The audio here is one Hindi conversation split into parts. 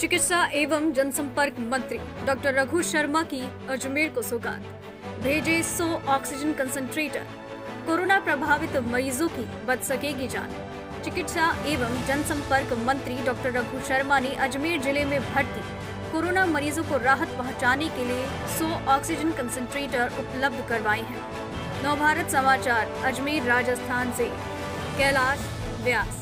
चिकित्सा एवं जनसंपर्क मंत्री डॉक्टर रघु शर्मा की अजमेर को सौगात, भेजे 100 ऑक्सीजन कंसंट्रेटर। कोरोना प्रभावित मरीजों की बच सकेगी जान। चिकित्सा एवं जनसंपर्क मंत्री डॉक्टर रघु शर्मा ने अजमेर जिले में भर्ती कोरोना मरीजों को राहत पहुंचाने के लिए 100 ऑक्सीजन कंसंट्रेटर उपलब्ध करवाए हैं। नवभारत समाचार अजमेर राजस्थान से कैलाश व्यास।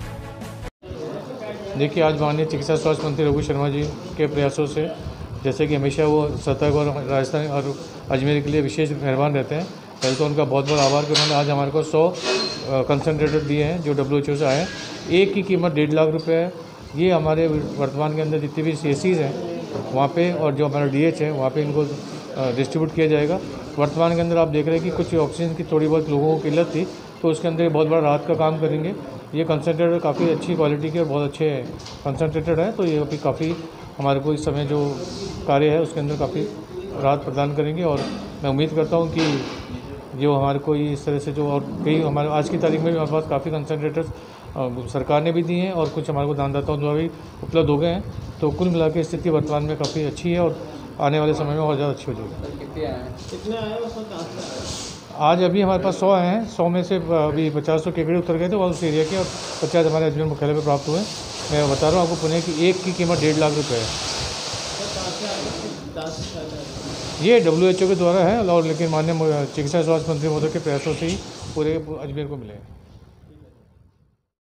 देखिए, आज माननीय चिकित्सा स्वास्थ्य मंत्री रघु शर्मा जी के प्रयासों से, जैसे कि हमेशा वो सतर्क और राजस्थान और अजमेर के लिए विशेष मेहरबान रहते हैं, पहले तो उनका बहुत बहुत आभार कि उन्होंने आज हमारे को 100 कंसनट्रेटर दिए हैं जो WHO से आए हैं। एक की कीमत 1.5 लाख रुपये है। ये हमारे वर्तमान के अंदर जितनी भी CSCs हैं वहाँ पे और जो हमारा DH है वहाँ पे इनको डिस्ट्रीब्यूट किया जाएगा। वर्तमान के अंदर आप देख रहे हैं कि कुछ ऑक्सीजन की थोड़ी बहुत लोगों को किल्लत थी, तो उसके अंदर ये बहुत बड़ा राहत का काम करेंगे। ये कंसनट्रेटर काफ़ी अच्छी क्वालिटी के और बहुत अच्छे कंसनट्रेटर है, तो ये अभी काफ़ी हमारे को इस समय जो कार्य है उसके अंदर काफ़ी राहत प्रदान करेंगे। और मैं उम्मीद करता हूँ कि जो हमारे को इस तरह से जो और कई हमारे आज की तारीख में भी हमारे पास काफ़ी कंसनट्रेटर्स सरकार ने भी दिए हैं और कुछ हमारे को दानदाताओं द्वारा भी उपलब्ध हो गए हैं। तो कुल मिला के स्थिति वर्तमान में काफ़ी अच्छी है और आने वाले समय में और ज़्यादा अच्छी हो जाएगी। आज अभी हमारे पास 100 आए हैं। 100 में से अभी 50 तो केकड़े उतर गए थे और उस एरिया के, और 50 हमारे अजमेर मुख्यालय में प्राप्त हुए। मैं बता रहा हूँ आपको पुणे की एक की कीमत 1.5 लाख रुपये है। ये WHO के द्वारा है और लेकिन माननीय चिकित्सा स्वास्थ्य मंत्री महोदय के प्रयासों से ही पूरे अजमेर को मिले हैं।